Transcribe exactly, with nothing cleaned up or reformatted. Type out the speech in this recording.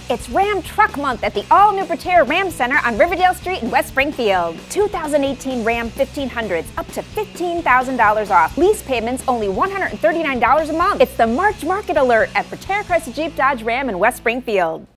It's Ram Truck Month at the all-new Bertera Ram Center on Riverdale Street in West Springfield. two thousand eighteen Ram fifteen hundreds, up to fifteen thousand dollars off. Lease payments only one hundred thirty-nine dollars a month. It's the March Market Alert at Bertera Chrysler Jeep Dodge Ram in West Springfield.